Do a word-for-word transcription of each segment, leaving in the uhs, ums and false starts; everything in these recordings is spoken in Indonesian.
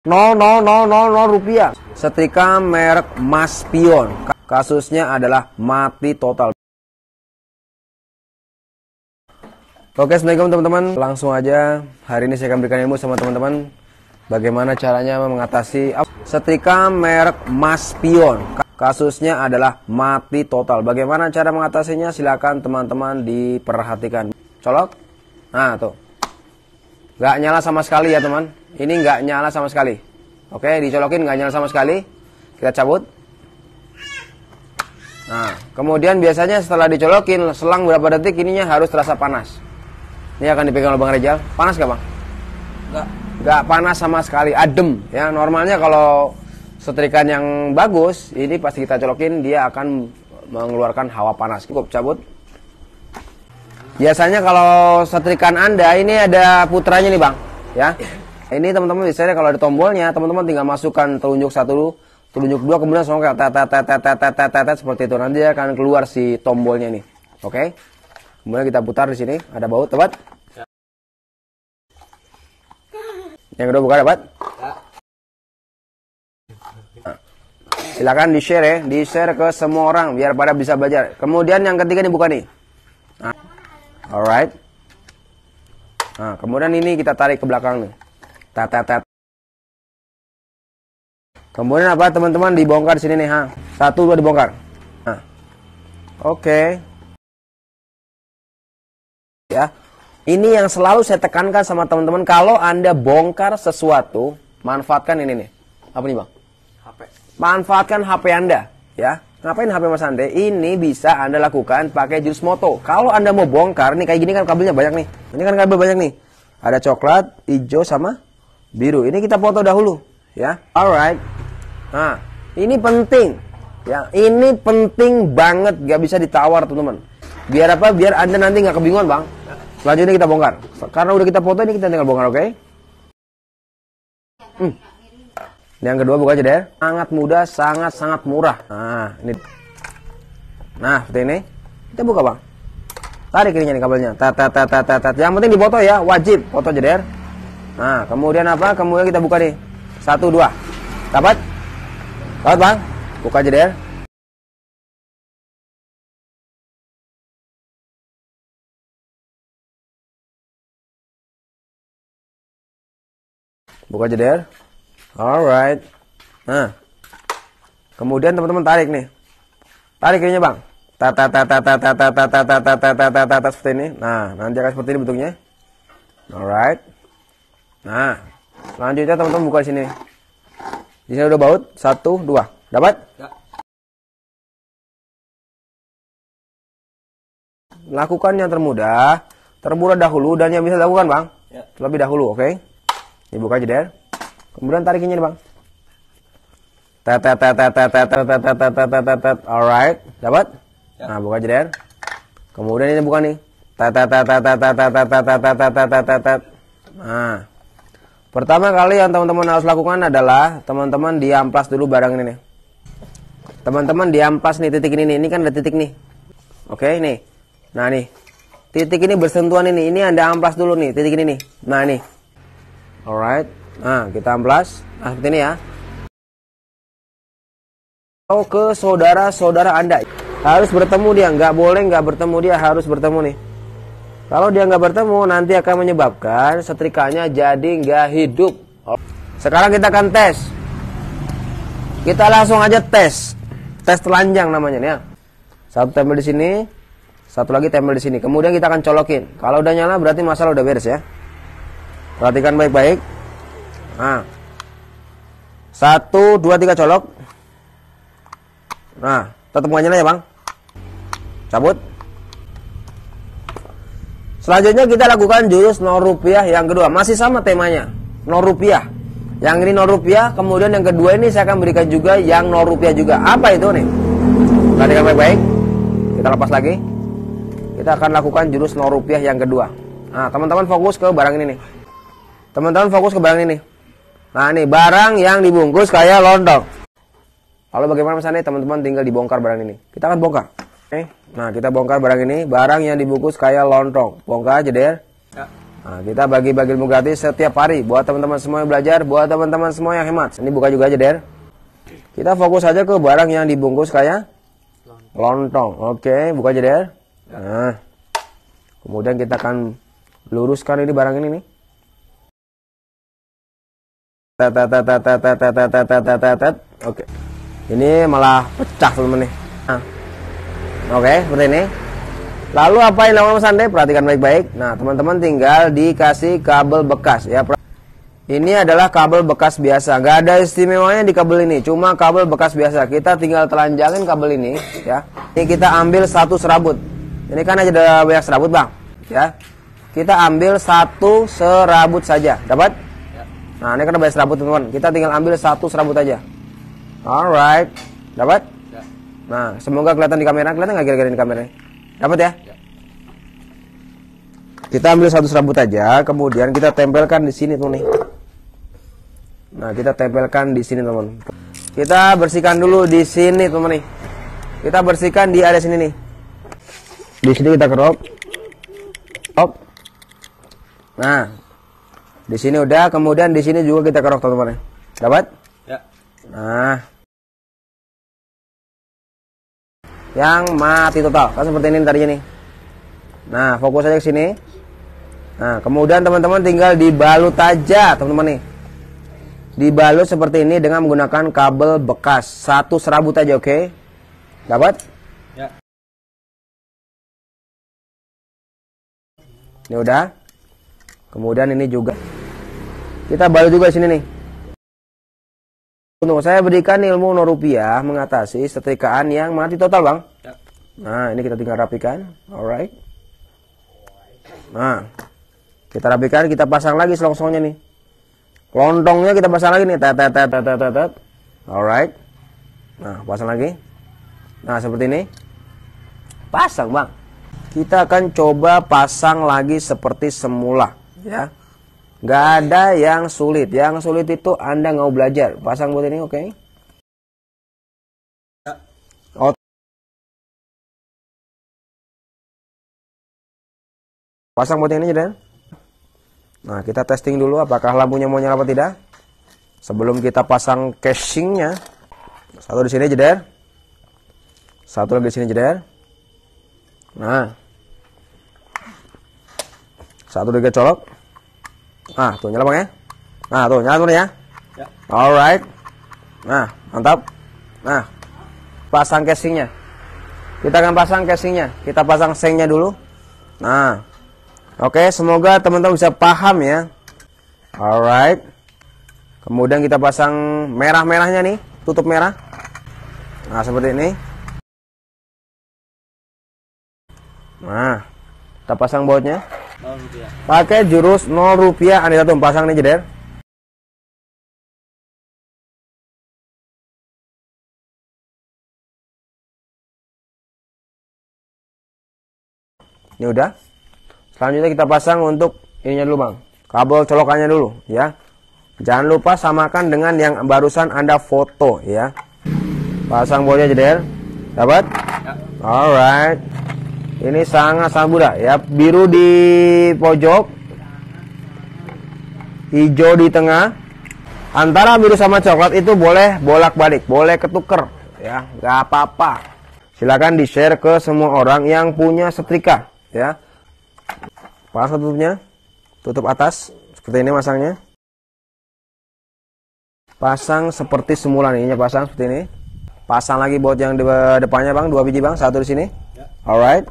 nol nol nol nol nol rupiah. Setrika merek Mas Pion. Kasusnya adalah mati total. Oke, assalamualaikum teman-teman. Langsung aja, hari ini saya akan berikan ilmu sama teman-teman bagaimana caranya mengatasi setrika merek Mas Pion. Kasusnya adalah mati total. Bagaimana cara mengatasinya? Silakan teman-teman diperhatikan. Colok. Nah, tuh. Nggak nyala sama sekali ya, teman. Ini nggak nyala sama sekali. Oke, dicolokin nggak nyala sama sekali. Kita cabut. Nah, kemudian biasanya setelah dicolokin, selang beberapa detik ininya harus terasa panas. Ini akan dipegang oleh Bang Rizal. Panas nggak, Bang? Nggak. Nggak panas sama sekali, adem. Ya, normalnya kalau setrikaan yang bagus, ini pasti kita colokin, dia akan mengeluarkan hawa panas. Cukup cabut. Biasanya kalau setrikaan Anda ini ada putranya nih, Bang. Ya. Ini teman-teman biasanya kalau ada tombolnya, teman-teman tinggal masukkan telunjuk satu, telunjuk dua, kemudian langsung kayak tet tet tet tet tet tet tet seperti itu. Nanti akan keluar si tombolnya nih. Oke. Kemudian kita putar di sini, ada baut, tebat. Yang kedua buka, dapat. Nah, silakan di-share ya, di-share ke semua orang biar pada bisa belajar. Kemudian yang ketiga nih buka nih. Nah, alright. Nah, kemudian ini kita tarik ke belakang nih. Tat, tat, tat. Kemudian apa teman-teman dibongkar di sini nih, ha. Satu dua dibongkar. Nah. Oke. Okay. Ya. Ini yang selalu saya tekankan sama teman-teman, kalau Anda bongkar sesuatu, manfaatkan ini nih. Apa nih, Bang? H P. Manfaatkan H P Anda, ya. Ngapain H P Mas Ande? Ini bisa Anda lakukan pakai jurus moto. Kalau Anda mau bongkar, nih kayak gini kan kabelnya banyak nih. Ini kan kabel banyak nih. Ada coklat, hijau sama biru. Ini kita foto dahulu, ya. Alright. Nah, ini penting, ya. Ini penting banget, gak bisa ditawar, teman-teman. Biar apa? Biar Anda nanti nggak kebingungan, Bang. Selanjutnya kita bongkar. Karena udah kita foto, ini kita tinggal bongkar, oke? Okay? Hmm. Yang kedua buka aja deh. Sangat mudah, sangat sangat murah. Nah, ini. Nah, seperti ini. Kita buka, Bang. Tarik ininya nih kabelnya. Tat tat tat tat tat. Yang penting dipoto ya, wajib foto aja deh. Nah, kemudian apa? Kemudian kita buka nih. Satu, dua. Dapat? Dapat, Bang? Buka aja deh. Buka aja deh. Alright. Nah. Kemudian teman-teman tarik nih. Tarik ininya, Bang. Tat tat tat tat tat tat tat tat tat tat tat tat tat seperti ini. Nah, nanti akan seperti ini bentuknya. Alright. Nah, selanjutnya teman-teman buka di sini. Di sini udah baut, satu, dua, dapat? Ya. Lakukan yang termudah, termudah dahulu dan yang bisa dilakukan, Bang. Ya. Terlebih dahulu, oke? Okay? Ini buka aja deh. Kemudian tarikinnya nih, Bang. Tet tet tet tet tet tet tet tet tet tet tet. Alright, dapat? Nah, buka aja deh. Kemudian ini buka nih. Tet tet tet tet tet tet tet tet tet tet tet tet. Nah. Pertama kali yang teman-teman harus lakukan adalah teman-teman diamplas dulu barang ini nih. Teman-teman diamplas nih titik ini nih. Ini kan ada titik nih. Oke, nih. Nah, nih. Titik ini bersentuhan ini. Ini Anda amplas dulu nih, titik ini nih. Nah, nih. Alright. Nah, kita amplas. Nah, seperti ini ya. Oh, ke saudara-saudara Anda. Harus bertemu dia. Nggak boleh nggak bertemu dia. Harus bertemu nih. Kalau dia nggak bertemu, nanti akan menyebabkan setrikanya jadi nggak hidup. Sekarang kita akan tes. Kita langsung aja tes. Tes telanjang namanya nih ya. Satu tempel di sini, satu lagi tempel di sini. Kemudian kita akan colokin. Kalau udah nyala berarti masalah udah beres ya. Perhatikan baik-baik. Nah, satu, dua, tiga colok. Nah, tetap nggak nyala ya, Bang. Cabut. Selanjutnya kita lakukan jurus nol rupiah yang kedua. Masih sama temanya, nol rupiah. Yang ini nol rupiah. Kemudian yang kedua ini saya akan berikan juga yang nol rupiah juga. Apa itu nih? Perhatikan baik-baik. Kita lepas lagi. Kita akan lakukan jurus nol rupiah yang kedua. Nah, teman-teman fokus ke barang ini nih. Teman-teman fokus ke barang ini. Nah, ini barang yang dibungkus kayak lontong. Lalu bagaimana misalnya teman-teman tinggal dibongkar barang ini. Kita akan bongkar. Oke. Nah, kita bongkar barang ini, barang yang dibungkus kayak lontong. Bongkar aja deh. Ya. Nah, kita bagi-bagi ilmu gratis setiap hari buat teman-teman semua yang belajar, buat teman-teman semua yang hemat. Ini buka juga aja, Der. Kita fokus aja ke barang yang dibungkus kayak lontong. Oke, buka aja, Der. Nah, kemudian kita akan luruskan ini barang ini nih. Oke. Ini malah pecah, teman-teman nih. Nah. Oke, seperti ini. Lalu apa yang dilakukan Mas Ande? Perhatikan baik-baik. Nah, teman-teman tinggal dikasih kabel bekas ya. Ini adalah kabel bekas biasa. Gak ada istimewanya di kabel ini, cuma kabel bekas biasa. Kita tinggal telanjangin kabel ini ya. Ini kita ambil satu serabut. Ini kan aja ada banyak serabut, Bang. Ya. Kita ambil satu serabut saja. Dapat? Nah, ini kan ada banyak serabut, teman-teman. Kita tinggal ambil satu serabut aja. Alright. Dapat? Nah, semoga kelihatan di kamera. Kelihatan nggak kira-kira di kamera? Dapat ya? Ya? Kita ambil satu serabut aja, kemudian kita tempelkan di sini, teman nih. Nah, kita tempelkan di sini, teman. Kita bersihkan dulu di sini, teman nih. Kita bersihkan di area sini nih. Di sini kita kerok. Op. Nah, di sini udah, kemudian di sini juga kita kerok, teman-teman. Dapat? Ya. Nah. Yang mati total kan seperti ini tadinya nih. Nah, fokus aja ke sini. Nah, kemudian teman-teman tinggal dibalut aja, teman-teman nih. Dibalut seperti ini dengan menggunakan kabel bekas. Satu serabut aja, oke? Okay? Dapat? Ya. Ini udah. Kemudian ini juga kita balut juga di sini nih. Untuk saya berikan ilmu nol rupiah mengatasi setrikaan yang mati total, Bang. Ya. Nah, ini kita tinggal rapikan. Alright. Nah, kita rapikan, kita pasang lagi selongsongnya nih. Lontongnya kita pasang lagi nih. Tet, tet, tet, tet, tet, tet. Alright. Nah, pasang lagi. Nah, seperti ini. Pasang, Bang. Kita akan coba pasang lagi seperti semula, ya. Nggak ada yang sulit. Yang sulit itu Anda nggak mau belajar. Pasang buat ini, oke? Okay? Ya. Oh. Pasang buat ini aja, Dan. Nah, kita testing dulu apakah lampunya mau nyala apa tidak. Sebelum kita pasang casingnya. Satu di sini, jeder. Satu lagi di sini, jeder. Nah. Satu lagi colok. Nah, tuh nyala, Bang ya. Nah, tuh nyala tuh ya. Ya. Alright. Nah, mantap. Nah, pasang casingnya. Kita akan pasang casingnya. Kita pasang sengnya dulu. Nah, oke, semoga teman-teman bisa paham ya. Alright. Kemudian kita pasang merah-merahnya nih, tutup merah. Nah, seperti ini. Nah, kita pasang bautnya. Pakai jurus nol rupiah. Anda satu pasang nih, jeder. Ini udah. Selanjutnya kita pasang untuk ininya dulu, Bang. Kabel colokannya dulu, ya. Jangan lupa samakan dengan yang barusan Anda foto, ya. Pasang bolnya, jeder. Dapat? Ya. Alright. Ini sangat-sangat mudah ya. Biru di pojok, hijau di tengah. Antara biru sama coklat itu boleh bolak-balik, boleh ketuker ya, nggak apa-apa. Silakan di-share ke semua orang yang punya setrika ya. Pasang tutupnya, tutup atas seperti ini masangnya. Pasang seperti semula nih, pasang seperti ini. Pasang lagi baut yang di depannya, Bang, dua biji, Bang, satu di sini. Alright.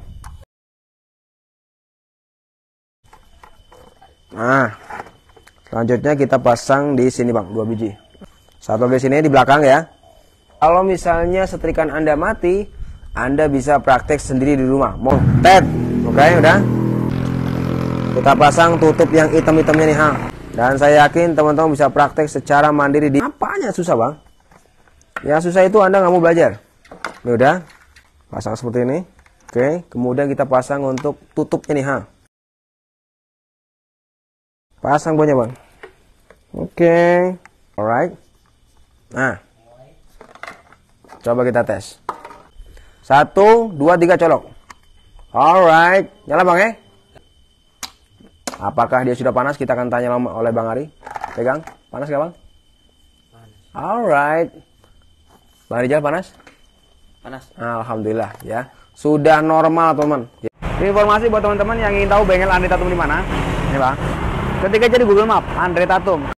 Nah, selanjutnya kita pasang di sini, Bang, dua biji. Satu di sini di belakang ya. Kalau misalnya setrikaan Anda mati, Anda bisa praktek sendiri di rumah. Mau tet, oke, okay, udah. Kita pasang tutup yang hitam-hitamnya nih, ha. Dan saya yakin teman-teman bisa praktek secara mandiri. Di apanya susah, Bang? Yang susah itu Anda nggak mau belajar. Ini udah, pasang seperti ini. Oke, okay. Kemudian kita pasang untuk tutupnya nih, ha. Pasang bonya, Bang. Oke, okay. Alright. Nah, coba kita tes. Satu, dua, tiga, colok. Alright, nyala, Bang ya. Apakah dia sudah panas? Kita akan tanya oleh Bang Ari. Pegang. Panas gak, Bang? Panas. Alright. Bang Rijal panas? Panas. Alhamdulillah ya. Sudah normal, teman. Informasi buat teman-teman yang ingin tahu bengkel Andre Tatum di mana. Ini, Bang. Ketik aja di Google Map Andre Tatum.